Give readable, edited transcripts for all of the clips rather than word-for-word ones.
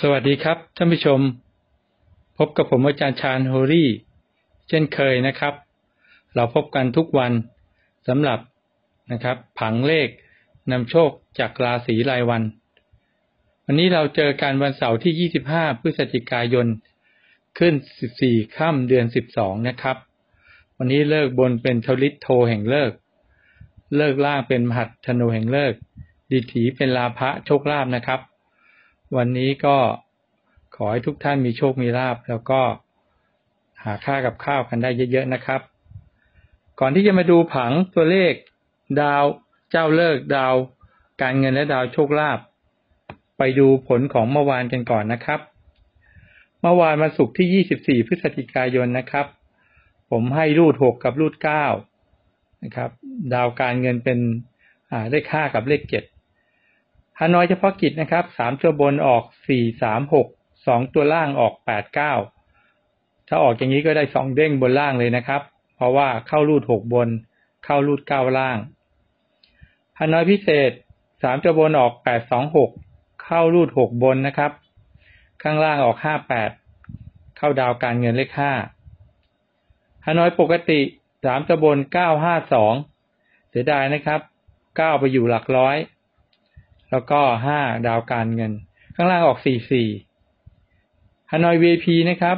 สวัสดีครับท่านผู้ชมพบกับผมอาจารย์ชาญโฮรี่เช่นเคยนะครับเราพบกันทุกวันสำหรับผังเลขนำโชคจากราศีรายวันวันนี้เราเจอกันวันเสาร์ที่25พฤศจิกายนขึ้น14ค่ำเดือน12นะครับวันนี้เลิกบนเป็นทลิตโทแห่งเลิกล่างเป็นมหัฏฐโนแห่งเลิกดิถีเป็นลาภะโชคลาภนะครับวันนี้ก็ขอให้ทุกท่านมีโชคมีลาภแล้วก็หาค่ากับข้าวกันได้เยอะๆนะครับก่อนที่จะมาดูผังตัวเลขดาวเจ้าเลิกดาวการเงินและดาวโชคลาภไปดูผลของเมื่อวานกันก่อนนะครับเมื่อวานวันศุกร์ที่24พฤศจิกายนนะครับผมให้รูด6กับรูด9นะครับดาวการเงินเป็นเลข5กับเลข7ฮานอยเฉพาะกิจนะครับ3ตัวบนออก4 3 6 2ตัวล่างออก8 9ถ้าออกอย่างนี้ก็ได้2เด้งบนล่างเลยนะครับเพราะว่าเข้ารูด6บนเข้ารูด9ล่างฮานอยพิเศษ3ตัวบนออก8 2 6เข้ารูด6บนนะครับข้างล่างออก5 8เข้าดาวการเงินเลข5ฮานอยปกติ3ตัวบน9 5 2เสียดายนะครับ9ไปอยู่หลักร้อยแล้วก็5ดาวการเงินข้างล่างออก44ฮานอย VIP นะครับ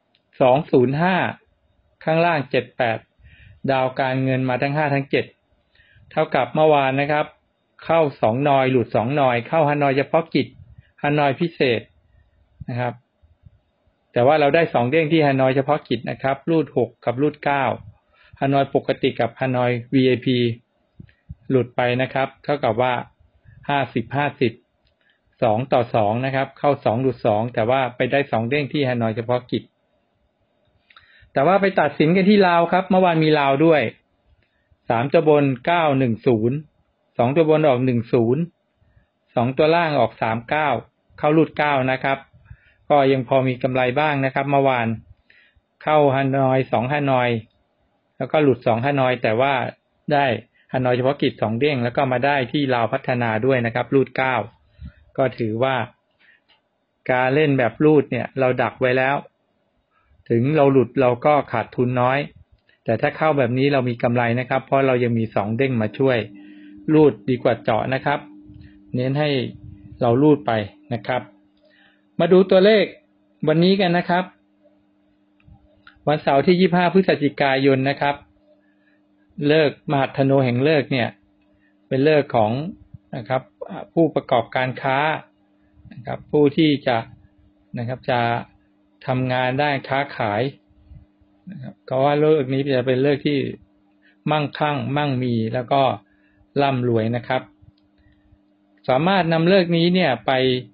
205ข้างล่าง78ดาวการเงินมาทั้ง5ทั้ง7เท่ากับเมื่อวานนะครับเข้า2นอยหลุด2นอยเข้าฮานอยเฉพาะกิจฮานอยพิเศษนะครับแต่ว่าเราได้2เด้งที่ฮานอยเฉพาะกิจนะครับรูด6กับรูด9ฮานอยปกติกับฮานอย VIP หลุดไปนะครับเท่ากับว่า50 2ต่อ2นะครับเข้า2หลุด2แต่ว่าไปได้2เด้งที่ฮานอยเฉพาะกิจแต่ว่าไปตัดสินกันที่ลาวครับเมื่อวานมีลาวด้วย3ตัวบน910 2ตัวบนออก10 2ตัวล่างออก39เข้ารูด9นะครับก็ยังพอมีกำไรบ้างนะครับเมื่อวานเข้าฮานอย2ฮานอยแล้วก็หลุด2ฮานอยแต่ว่าได้ฮานอยเฉพาะกิจ2เด้งแล้วก็มาได้ที่ลาวพัฒนาด้วยนะครับรูด9ก็ถือว่าการเล่นแบบรูดเนี่ยเราดักไว้แล้วถึงเราหลุดเราก็ขาดทุนน้อยแต่ถ้าเข้าแบบนี้เรามีกำไรนะครับเพราะเรายังมี2เด้งมาช่วยรูดดีกว่าเจาะนะครับเน้นให้เรารูดไปนะครับมาดูตัวเลขวันนี้กันนะครับวันเสาร์ที่25พฤศจิกายนนะครับเลิกมหัฏฐโนแห่งเลิกเนี่ยเป็นเลิกของนะครับผู้ประกอบการค้านะครับผู้ที่จะทำงานได้ค้าขายนะครับเพราะว่าเลิกนี้จะเป็นเลิกที่มั่งคั่งมั่งมีแล้วก็ร่ำรวยนะครับสามารถนำเลิกนี้เนี่ยไป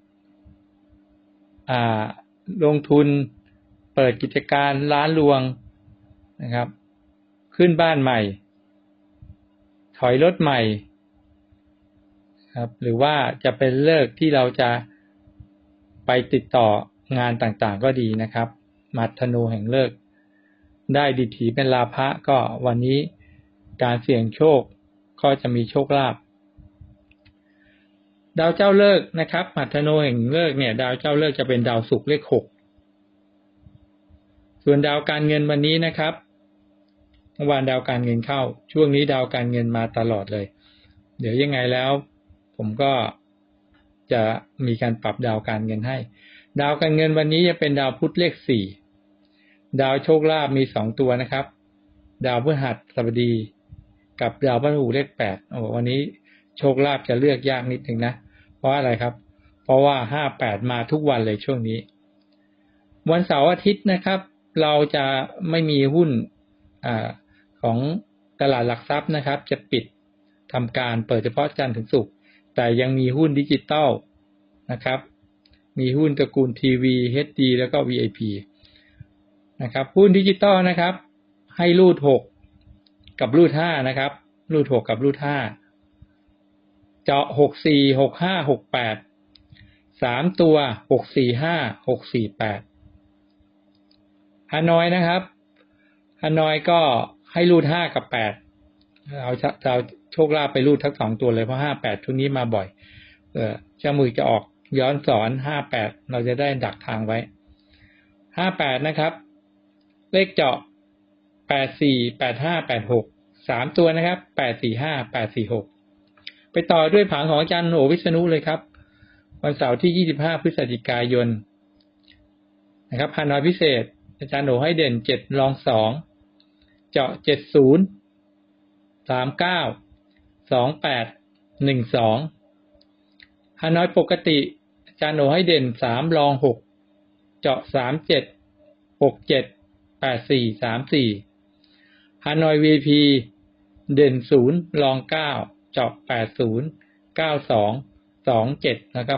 ลงทุนเปิดกิจการร้านรวงนะครับขึ้นบ้านใหม่ถอยรถใหม่ครับหรือว่าจะเป็นเลิกที่เราจะไปติดต่องานต่างๆก็ดีนะครับมหัฏฐโนแห่งเลิกได้ดิถีเป็นลาภะก็วันนี้การเสี่ยงโชคก็จะมีโชคลาภดาวเจ้าเลิกนะครับมหัฏฐโนแห่งเลิกเนี่ยดาวเจ้าเลิกจะเป็นดาวศุกร์เลข6ส่วนดาวการเงินวันนี้นะครับเมื่อวานดาวการเงินเข้าช่วงนี้ดาวการเงินมาตลอดเลยเดี๋ยวยังไงแล้วผมก็จะมีการปรับดาวการเงินให้ดาวการเงินวันนี้จะเป็นดาวพุธเลข4ดาวโชคลาภมี2ตัวนะครับดาวพฤหัสบดีกับดาวพฤหัสเลข8วันนี้โชคลาภจะเลือกยากนิดนึงนะเพราะอะไรครับเพราะว่า58มาทุกวันเลยช่วงนี้วันเสาร์อาทิตย์นะครับเราจะไม่มีหุ้นของตลาดหลักทรัพย์นะครับจะปิดทำการเปิดเฉพาะจันทร์ถึงศุกร์แต่ยังมีหุ้นดิจิตอลนะครับมีหุ้นตระกูลทีวี HD แล้วก็ VIP นะครับหุ้นดิจิตอลนะครับให้รูด6กับรูด5นะครับรูด6กับรูด5เจาะ64 65 68 3ตัว645 648ฮานอยนะครับฮานอยก็ให้รูด5กับ8เอาโชคลาภไปรูดทั้ง2ตัวเลยเพราะ58ช่วงนี้มาบ่อยเจ้ามือจะออกย้อนสอน58เราจะได้ดักทางไว้58นะครับเลขเจาะ84 85 86 3ตัวนะครับ845 846ไปต่อด้วยผังของอาจารย์โอวิษณุเลยครับวันเสาร์ที่25พฤศจิกายนนะครับฮานอยพิเศษอาจารย์โอให้เด่น7รอง2เจาะ70 39 28 12ฮานอยปกติอาจารย์โอให้เด่น3รอง6เจาะ37 67 84 34ฮานอย VIP เด่น0รอง9เจาะ80 92 27แล้วก็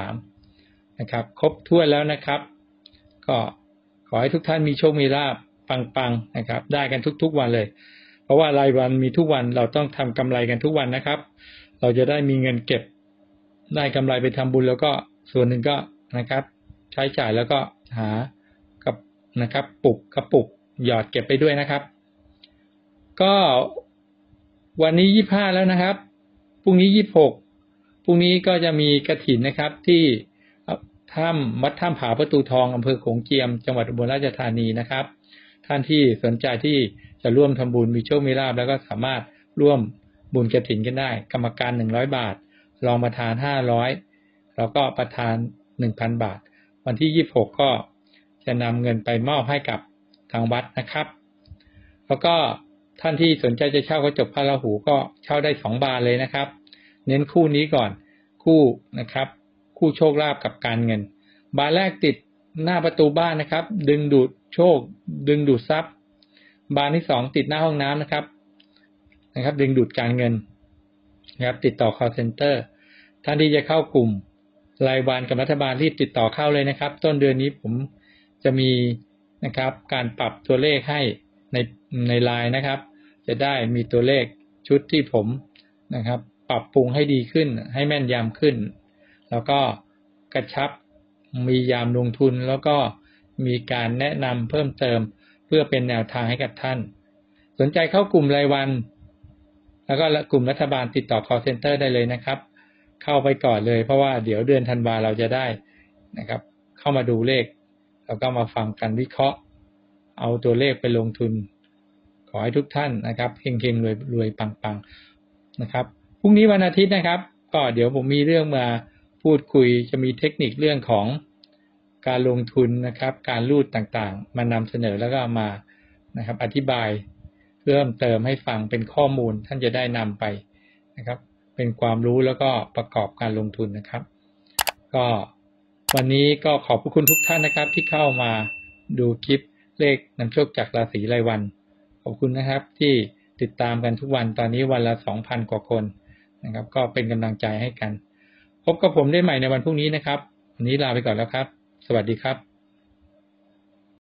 83นะครับครบถ้วนแล้วนะครับก็ขอให้ทุกท่านมีโชคมีลาภปังๆนะครับได้กันทุกๆวันเลยเพราะว่ารายวันมีทุกวันเราต้องทำกำไรกันทุกวันนะครับเราจะได้มีเงินเก็บได้กำไรไปทำบุญแล้วก็ส่วนหนึ่งก็นะครับใช้จ่ายแล้วก็หากับนะครับกระปุกหยอดเก็บไปด้วยนะครับก็วันนี้25แล้วนะครับพรุ่งนี้26พรุ่งนี้ก็จะมีกฐินนะครับที่วัดถ้ำผาประตูทองอำเภอโขงเจียมจังหวัดอุบลราชธานีนะครับท่านที่สนใจที่จะร่วมทำบุญมีโชคมีลาภแล้วก็สามารถร่วมบุญกฐินกันได้กรรมการ100บาทรองประธาน500แล้วก็ประธาน 1,000 บาทวันที่26ก็จะนำเงินไปมอบให้กับทางวัดนะครับแล้วก็ท่านที่สนใจจะเช่ากระจกพระราหูก็เช่าได้2บานเลยนะครับเน้นคู่นี้ก่อนคู่นะครับคู่โชคลาภกับการเงินบานแรกติดหน้าประตูบ้านนะครับดึงดูดโชคดึงดูดทรัพย์บานที่2ติดหน้าห้องน้ำนะครับดึงดูดการเงินนะครับติดต่อ call center ท่านที่จะเข้ากลุ่มรายวันกับรัฐบาลรีบติดต่อเข้าเลยนะครับต้นเดือนนี้ผมจะมีนะครับการปรับตัวเลขให้ในไลน์นะครับจะได้มีตัวเลขชุดที่ผมนะครับปรับปรุงให้ดีขึ้นให้แม่นยำขึ้นแล้วก็กระชับมียามลงทุนแล้วก็มีการแนะนำเพิ่มเติมเพื่อเป็นแนวทางให้กับท่านสนใจเข้ากลุ่มรายวันแล้วก็กลุ่มรัฐบาลติดต่อ call center ได้เลยนะครับเข้าไปก่อนเลยเพราะว่าเดี๋ยวเดือนธันวาเราจะได้นะครับเข้ามาดูเลขแล้วก็มาฟังกันวิเคราะห์เอาตัวเลขไปลงทุนขอให้ทุกท่านนะครับเฮงๆรวยๆปังๆนะครับพรุ่งนี้วันอาทิตย์นะครับก็เดี๋ยวผมมีเรื่องมาพูดคุยจะมีเทคนิคเรื่องของการลงทุนนะครับการรูดต่างๆมานำเสนอแล้วก็มานะครับอธิบายเพิ่มเติมให้ฟังเป็นข้อมูลท่านจะได้นำไปนะครับเป็นความรู้แล้วก็ประกอบการลงทุนนะครับก็วันนี้ก็ขอบพระคุณทุกท่านนะครับที่เข้ามาดูคลิปเลขนำโชคจากราศีรายวันขอบคุณนะครับที่ติดตามกันทุกวันตอนนี้วันละ 2,000 กว่าคนนะครับก็เป็นกำลังใจให้กันพบกับผมได้ใหม่ในวันพรุ่งนี้นะครับวันนี้ลาไปก่อนแล้วครับสวัสดีครับ